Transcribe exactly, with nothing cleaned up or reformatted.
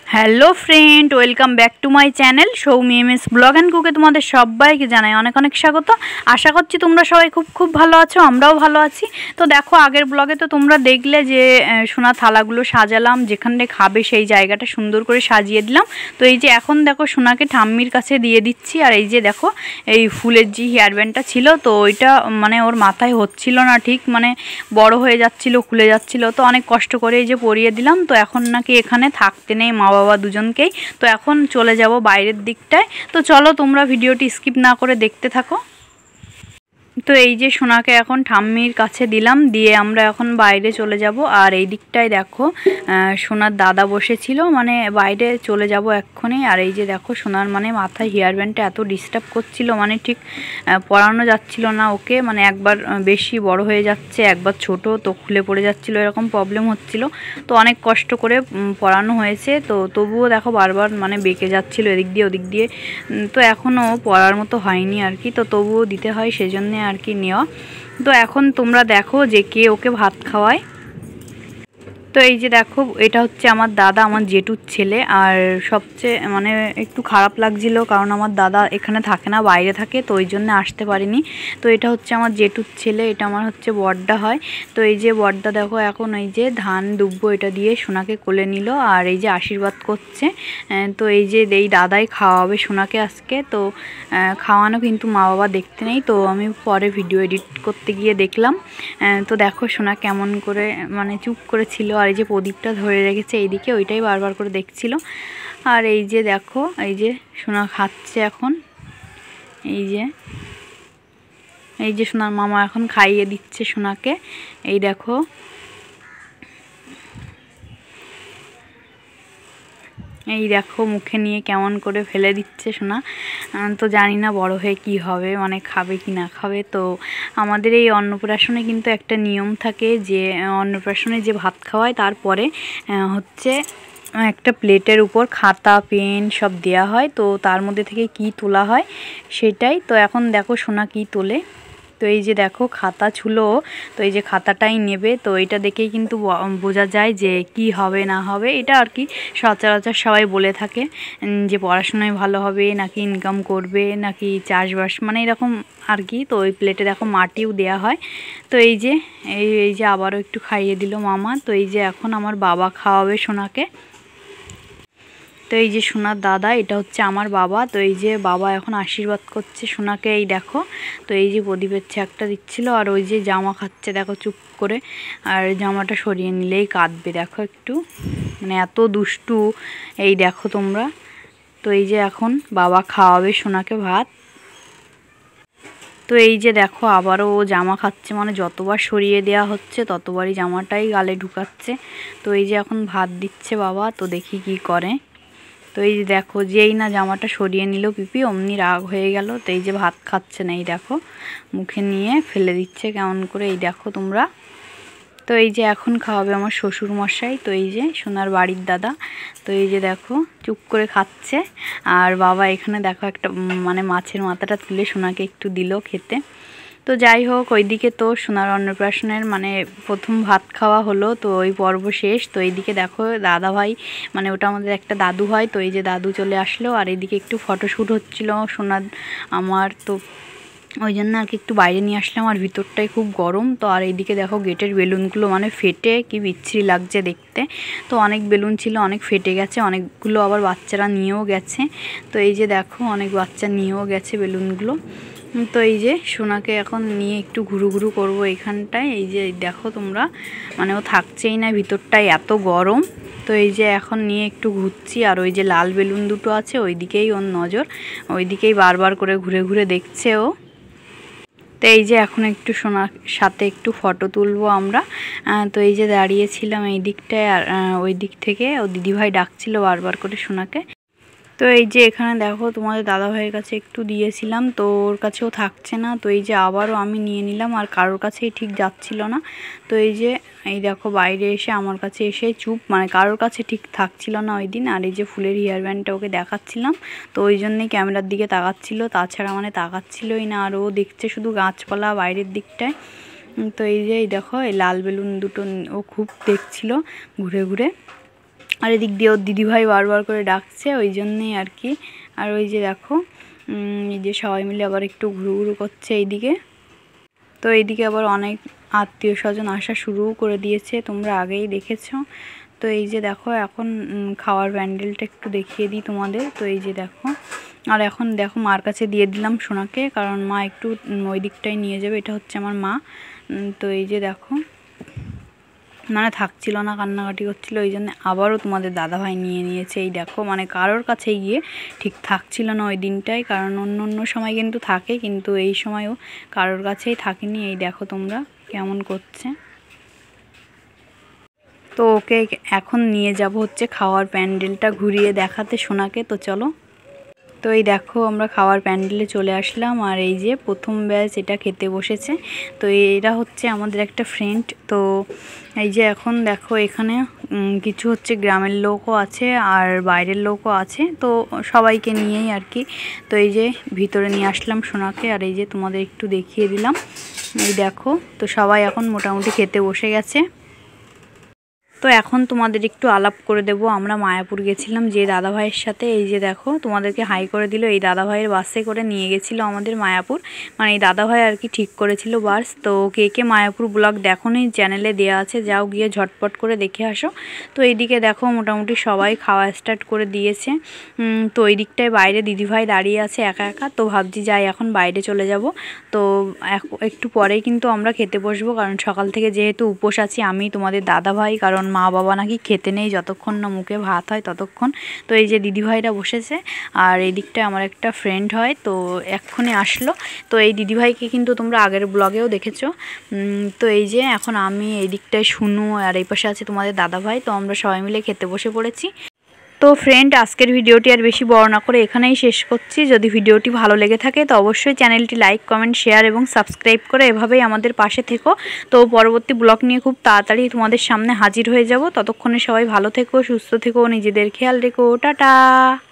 Hello friend, welcome back to my channel Soumi M S blog and কুকে তোমাদের সবাইকে জানাই অনেক অনেক স্বাগত। আশা করছি তোমরা সবাই খুব খুব ভালো আছো, আমরাও ভালো আছি। তো দেখো, আগের ব্লগে তো তোমরা দেখলে যে সোনা থালাগুলো সাজালাম, যেখানে খাবে সেই জায়গাটা সুন্দর করে সাজিয়ে দিলাম। তো এই যে এখন দেখো সোনাকে ঠাম্মির কাছে দিয়ে দিচ্ছি। আর এই যে দেখো, এই ফুলের যে হেয়ার ব্যান্ডটা ছিল, তো ওইটা মানে ওর মাথায় হচ্ছিল না ঠিক, মানে বড় হয়ে যাচ্ছিল, খুলে যাচ্ছিল। তো অনেক কষ্ট করে এই যে পরিয়ে দিলাম। তো এখন নাকি এখানে থাকতে নেই মা বাবা দুজনকেই। তো এখন চলে যাব বাইরের দিকটায়। তো চলো তোমরা ভিডিওটি স্কিপ না করে দেখতে থাকো। তো এই যে সোনাকে এখন ঠাম্মির কাছে দিলাম, দিয়ে আমরা এখন বাইরে চলে যাব। আর এই দিকটায় দেখো সোনার দাদা বসেছিল, মানে বাইরে চলে যাব এক্ষুনি। আর এই যে দেখো সোনার মানে মাথায় হেয়ার ব্যান্ডটা এত ডিস্টার্ব করছিল, মানে ঠিক পরানো যাচ্ছিল না ওকে, মানে একবার বেশি বড় হয়ে যাচ্ছে, একবার ছোট, তো খুলে পড়ে যাচ্ছিল, এরকম প্রবলেম হচ্ছিল। তো অনেক কষ্ট করে পরানো হয়েছে, তো তবুও দেখো বারবার মানে বেঁকে যাচ্ছিল এদিক দিয়ে ওদিক দিয়ে। তো এখনও পরার মতো হয়নি আর কি, তো তবুও দিতে হয়, সেজন্যে আর কি নেওয়া। তো এখন তোমরা দেখো যে কে ওকে ভাত খাওয়ায়। তো এই যে দেখো, এটা হচ্ছে আমার দাদা, আমার জেঠুর ছেলে। আর সবচেয়ে মানে একটু খারাপ লাগছিল, কারণ আমার দাদা এখানে থাকে না, বাইরে থাকে, তো ওই জন্য আসতে পারিনি। তো এটা হচ্ছে আমার জেঠুর ছেলে, এটা আমার হচ্ছে বড়দা হয়। তো এই যে বড়দা দেখো এখন এই যে ধান দুব্বো এটা দিয়ে সোনাকে কোলে নিল, আর এই যে আশীর্বাদ করছে। তো এই যে এই দাদাই খাওয়াবে সোনাকে আজকে। তো খাওয়ানো কিন্তু মা বাবা দেখতে নেই, তো আমি পরে ভিডিও এডিট করতে গিয়ে দেখলাম। তো দেখো সোনা কেমন করে মানে চুপ করে ছিল, আর এই যে প্রদীপটা ধরে রেখেছে এইদিকে, ওইটাই বারবার করে দেখছিল। আর এই যে দেখো, এই যে সোনা খাচ্ছে এখন। এই যে এই যে সোনার মামা এখন খাইয়ে দিচ্ছে সোনাকে। এই দেখো, এই দেখো মুখে নিয়ে কেমন করে ফেলে দিচ্ছে সোনা। তো জানি না বড় হয়ে কি হবে, মানে খাবে কি না খাবে। তো আমাদের এই অন্নপ্রাশনে কিন্তু একটা নিয়ম থাকে, যে অন্নপ্রাশনে যে ভাত খাওয়ায় তারপরে হচ্ছে একটা প্লেটের উপর খাতা পেন সব দেয়া হয়। তো তার মধ্যে থেকে কি তোলা হয় সেটাই। তো এখন দেখো সোনা কি তোলে। তো এই যে দেখো খাতা ছুলো, তো এই যে খাতাটাই নেবে। তো এটা দেখেই কিন্তু বোঝা যায় যে কি হবে না হবে, এটা আর কি সচরাচর সবাই বলে থাকে যে পড়াশোনায় ভালো হবে নাকি ইনকাম করবে নাকি চাষবাস, মানে এরকম আর কি। তো ওই প্লেটে দেখো মাটিও দেয়া হয়। তো এই যে এই এই যে আবারও একটু খাইয়ে দিল মামা। তো এই যে এখন আমার বাবা খাওয়াবে সোনাকে। তো এই যে সোনার দাদা, এটা হচ্ছে আমার বাবা। তো এই যে বাবা এখন আশীর্বাদ করছে সোনাকে, এই দেখো। তো এই যে প্রদীপের ছ্যাঁকটা দিচ্ছিল, আর ওই যে জামা খাচ্ছে দেখো চুপ করে। আর জামাটা সরিয়ে নিলেই কাঁদবে দেখো একটু, মানে এত দুষ্টু। এই দেখো তোমরা। তো এই যে এখন বাবা খাওয়াবে সোনাকে ভাত। তো এই যে দেখো আবারও ও জামা খাচ্ছে, মানে যতবার সরিয়ে দেওয়া হচ্ছে ততবারই জামাটাই গালে ঢুকাচ্ছে। তো এই যে এখন ভাত দিচ্ছে বাবা, তো দেখি কি করে। তো এই যে দেখো, যেই না জামাটা সরিয়ে নিল পিপি, অমনি রাগ হয়ে গেল। তো এই যে ভাত খাচ্ছে না, এই দেখো মুখে নিয়ে ফেলে দিচ্ছে কেমন করে, এই দেখো তোমরা। তো এই যে এখন খাওয়াবে আমার শ্বশুর মশাই, তো এই যে সোনার বাড়ির দাদা। তো এই যে দেখো চুপ করে খাচ্ছে। আর বাবা এখানে দেখো একটা মানে মাছের মাথাটা তুলে সোনাকে একটু দিল খেতে। তো যাই হোক, ওইদিকে তো সোনার অন্নপ্রাশনের মানে প্রথম ভাত খাওয়া হলো, তো ওই পর্ব শেষ। তো এইদিকে দেখো দাদা ভাই, মানে ওটা আমাদের একটা দাদু হয়, তো এই যে দাদু চলে আসলো। আর এইদিকে একটু ফটোশ্যুট হচ্ছিল সোনার আমার, তো ওই জন্য আর কি একটু বাইরে নিয়ে আসলাম। আর ভিতরটাই খুব গরম। তো আর এইদিকে দেখো গেটের বেলুনগুলো মানে ফেটে কি বিচ্ছিরি লাগছে দেখতে। তো অনেক বেলুন ছিল, অনেক ফেটে গেছে, অনেকগুলো আবার বাচ্চারা নিয়েও গেছে। তো এই যে দেখো অনেক বাচ্চা নিয়েও গেছে বেলুনগুলো। তো এই যে সোনাকে এখন নিয়ে একটু ঘুরু ঘুরু করবো এখানটায়। এই যে দেখো তোমরা, মানে ও থাকছেই না, ভিতরটায় এত গরম। তো এই যে এখন নিয়ে একটু ঘুরছি। আর ওই যে লাল বেলুন দুটো আছে ওই দিকেই ওর নজর, ওই দিকেই বারবার করে ঘুরে ঘুরে দেখছে ও। তো এই যে এখন একটু সোনার সাথে একটু ফটো তুলবো আমরা। তো এই যে দাঁড়িয়েছিলাম এই দিকটায়, আর ওই দিক থেকে ও দিদিভাই ডাকছিল বারবার করে সোনাকে। তো এই যে এখানে দেখো তোমাদের দাদা ভাইয়ের কাছে একটু দিয়েছিলাম, তো ওর কাছেও থাকছে না। তো এই যে আবারও আমি নিয়ে নিলাম, আর কারোর কাছেই ঠিক যাচ্ছিল না। তো এই যে এই দেখো বাইরে এসে আমার কাছে এসে চুপ, মানে কারোর কাছে ঠিক থাকছিল না ওই দিন। আর এই যে ফুলের হেয়ার ব্যান্ডটা ওকে দেখাচ্ছিলাম, তো ওই জন্যই ক্যামেরার দিকে তাকাচ্ছিল, তাছাড়া মানে তাকাচ্ছিলই না। আর ও দেখছে শুধু গাছপালা বাইরের দিকটায়। তো এই যে এই দেখো এই লাল বেলুন দুটো ও খুব দেখছিল ঘুরে ঘুরে। আর এদিক দিয়ে ওর দিদিভাই বারবার করে ডাকছে, ওই জন্যেই আর কি। আর ওই যে দেখো এই যে সবাই মিলে আবার একটু ঘুরু ঘুরু করছে এইদিকে। তো এইদিকে আবার অনেক আত্মীয় স্বজন আসা শুরুও করে দিয়েছে, তোমরা আগেই দেখেছো। তো এই যে দেখো এখন খাওয়ার প্যান্ডেলটা একটু দেখিয়ে দিই তোমাদের। তো এই যে দেখো, আর এখন দেখো মার কাছে দিয়ে দিলাম সোনাকে, কারণ মা একটু ওই দিকটাই নিয়ে যাবে। এটা হচ্ছে আমার মা। তো এই যে দেখো মানে থাকছিল না, কান্নাকাটি করছিল, ওই জন্য আবারও তোমাদের দাদাভাই নিয়ে নিয়েছে। এই দেখো মানে কারোর কাছে গিয়ে ঠিক থাকছিল না ওই দিনটাই, কারণ অন্য অন্য সময় কিন্তু থাকে, কিন্তু এই সময়ও কারোর কাছেই থাকেনি। এই দেখো তোমরা কেমন করছে। তো ওকে এখন নিয়ে যাব হচ্ছে খাওয়ার প্যান্ডেলটা ঘুরিয়ে দেখাতে সোনাকে। তো চলো। তো এই দেখো আমরা খাওয়ার প্যান্ডেলে চলে আসলাম, আর এই যে প্রথম ব্যাচ এটা খেতে বসেছে। তো এরা হচ্ছে আমাদের একটা ফ্রেন্ড। তো এই যে এখন দেখো এখানে কিছু হচ্ছে গ্রামের লোকও আছে আর বাইরের লোকও আছে, তো সবাইকে নিয়েই আর কি। তো এই যে ভিতরে নিয়ে আসলাম সোনাকে, আর এই যে তোমাদের একটু দেখিয়ে দিলাম। এই দেখো তো সবাই এখন মোটামুটি খেতে বসে গেছে। তো এখন তোমাদের একটু আলাপ করে দেব। আমরা মায়াপুর গেছিলাম যে দাদাভাইয়ের সাথে। এই যে দেখো তোমাদেরকে হাই করে দিল, এই দাদাভাইয়ের বাসে করে নিয়ে গেছিলো আমাদের মায়াপুর, মানে এই দাদাভাই আর কি ঠিক করেছিল বাস। তো কে কে মায়াপুর ব্লগ দেখোনি চ্যানেলে দেওয়া আছে, যাও গিয়ে ঝটপট করে দেখে আসো। তো এইদিকে দেখো মোটামুটি সবাই খাওয়া স্টার্ট করে দিয়েছে। তো এই দিকটায় বাইরে দিদিভাই দাঁড়িয়ে আছে একা একা। তো ভাবছি যাই এখন বাইরে চলে যাব। তো একটু পরেই কিন্তু আমরা খেতে বসবো, কারণ সকাল থেকে যেহেতু উপোস আছি আমি, তোমাদের দাদাভাই, কারণ মা বাবা নাকি খেতে নেই যতক্ষণ না মুখে ভাত হয় ততক্ষণ। তো এই যে দিদিভাইরা বসেছে, আর এই দিকটায় আমার একটা ফ্রেন্ড হয়, তো এক্ষুনি আসলো। তো এই দিদিভাইকে কিন্তু তোমরা আগের ব্লগেও দেখেছো। তো এই যে এখন আমি এই দিকটায় শুনু, আর এই পাশে আছে তোমাদের দাদাভাই। তো আমরা সবাই মিলে খেতে বসে পড়েছি। তো ফ্রেন্ড আজকের ভিডিওটি আর বেশি বড় না করে এখানেই শেষ করছি। যদি ভিডিওটি ভালো লেগে থাকে তো অবশ্যই চ্যানেলটি লাইক, কমেন্ট, শেয়ার এবং সাবস্ক্রাইব করে এভাবেই আমাদের পাশে থেকো। তো পরবর্তী ব্লগ নিয়ে খুব তাড়াতাড়ি তোমাদের সামনে হাজির হয়ে যাব। ততক্ষণে সবাই ভালো থেকো, সুস্থ থেকো, নিজেদের খেয়াল রেখো। টাটা।